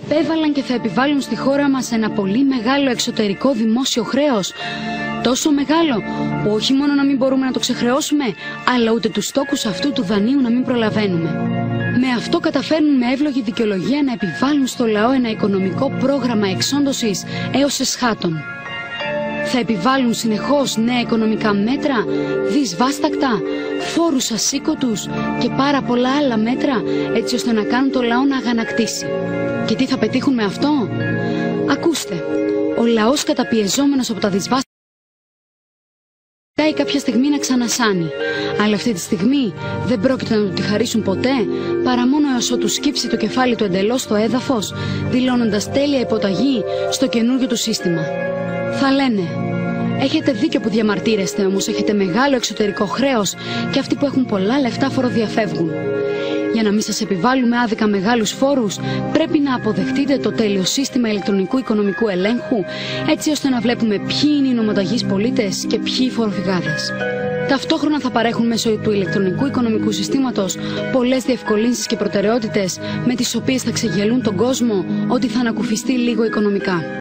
επέβαλαν και θα επιβάλλουν στη χώρα μας ένα πολύ μεγάλο εξωτερικό δημόσιο χρέος. Τόσο μεγάλο που όχι μόνο να μην μπορούμε να το ξεχρεώσουμε, αλλά ούτε τους στόχους αυτού του δανείου να μην προλαβαίνουμε. Με αυτό καταφέρνουν με εύλογη δικαιολογία να επιβάλλουν στο λαό ένα οικονομικό πρόγραμμα εξόντωσης έως εσχάτων. Θα επιβάλλουν συνεχώς νέα οικονομικά μέτρα, δυσβάστακτα, φόρους ασήκωτους και πάρα πολλά άλλα μέτρα, έτσι ώστε να κάνουν το λαό να αγανακτήσει. Και τι θα πετύχουν με αυτό? Ακούστε, ο λαός καταπιεζόμενος από τα δυσβάστακτα κάποια στιγμή να ξανασάνει, αλλά αυτή τη στιγμή δεν πρόκειται να του τη χαρίσουν ποτέ, παρά μόνο έως ότου σκύψει το κεφάλι του εντελώς στο έδαφος, δηλώνοντας τέλεια υποταγή στο καινούργιο του σύστημα. Θα λένε, έχετε δίκιο που διαμαρτύρεστε, όμως έχετε μεγάλο εξωτερικό χρέος και αυτοί που έχουν πολλά λεφτά φοροδιαφεύγουν. Για να μην σας επιβάλλουμε άδικα μεγάλους φόρους, πρέπει να αποδεχτείτε το τέλειο σύστημα ηλεκτρονικού οικονομικού ελέγχου, έτσι ώστε να βλέπουμε ποιοι είναι οι νομοταγείς πολίτες και ποιοι οι φοροφυγάδες. Ταυτόχρονα θα παρέχουν μέσω του ηλεκτρονικού οικονομικού συστήματος πολλές διευκολύνσεις και προτεραιότητες, με τις οποίες θα ξεγελούν τον κόσμο ότι θα ανακουφιστεί λίγο οικονομικά.